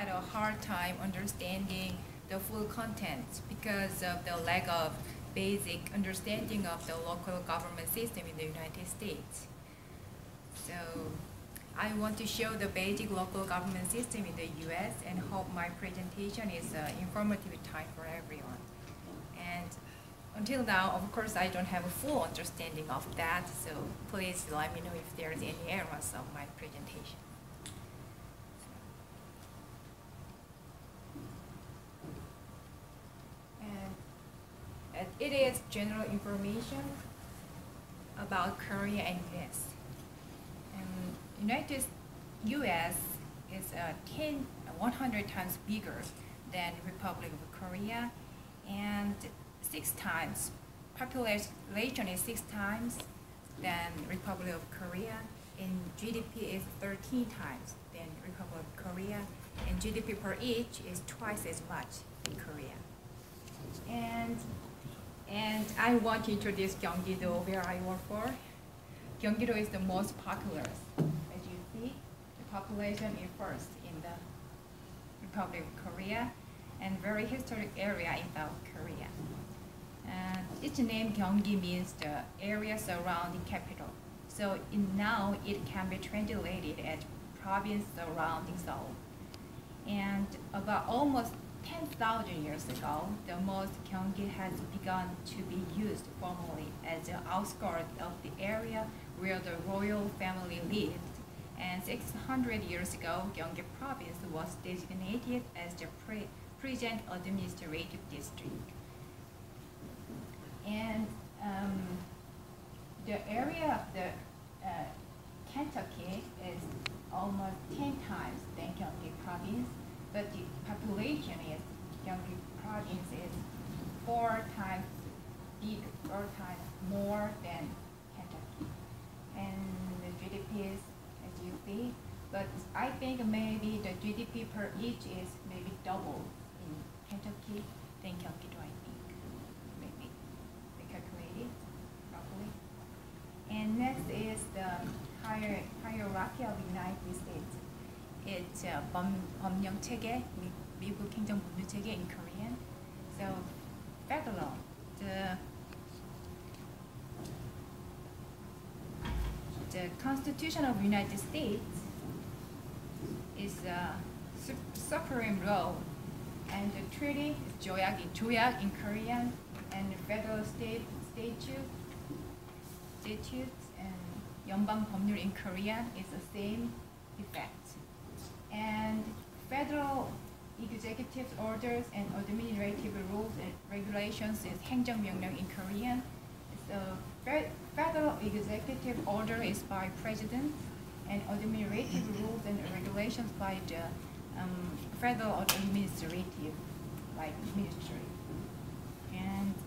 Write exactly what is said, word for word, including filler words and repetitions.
had a hard time understanding the full content because of the lack of basic understanding of the local government system in the United States. So I want to show the basic local government system in the U S and hope my presentation is uh, informative time for everyone. And until now, of course, I don't have a full understanding of that, so please let me know if there's any errors of my presentation. And it is general information about Korea and U S. And United U S is uh, ten, one hundred times bigger than Republic of Korea, and six times, population is six times than Republic of Korea, and G D P is thirteen times than Republic of Korea, and G D P per each is twice as much in Korea. And and I want to introduce Gyeonggi-do, where I work for. Gyeonggi-do is the most populous. As you see, the population is first in the Republic of Korea, and very historic area in South Korea. And its name Gyeonggi means the area surrounding capital. So in now it can be translated as province surrounding Seoul. And about almost ten thousand years ago, the most Gyeonggi has begun to be used formally as the outskirts of the area where the royal family lived. And six hundred years ago, Gyeonggi province was designated as the pre present administrative district. And um, the area of the uh, Kentucky is almost ten times than Gyeonggi province, but the population is Gyeonggi province is four times bigger, four times more than Kentucky. And the G D P is, as you see, but I think maybe the G D P per each is maybe double in Kentucky than Gyeonggi-do, I think. Maybe they calculate it properly. And next is the hier hierarchy of the United States. It's uh, 범, 법령 체계, 미, 미국 행정 법률 체계 in Korean. So federal, the the Constitution of the United States is a su supreme law, and the treaty is 조약, 조약 in Korean, and the federal state statute, statutes and 연방 법률 in Korean is the same effect. And federal executive orders and administrative rules and regulations is 행정명령 in Korean. So federal executive order is by president, and administrative rules and regulations by the um, federal administrative, like ministry. And